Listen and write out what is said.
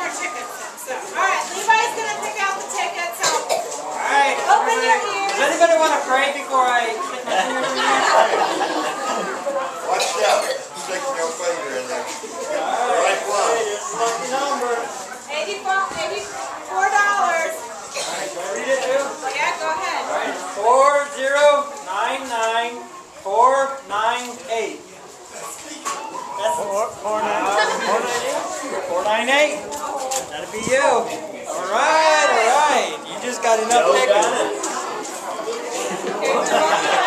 more tickets then. So, alright, Levi's going to pick out the tickets. So, alright. Open your ears. Does anybody want to pray before I stick my fingers in here? Watch out. Stick your finger in there. Alright. Lucky number. $84. Alright, can I read it too? Yeah, go ahead. Alright, 4099498. That's 498? That'll be you. Alright. You just got enough tickets.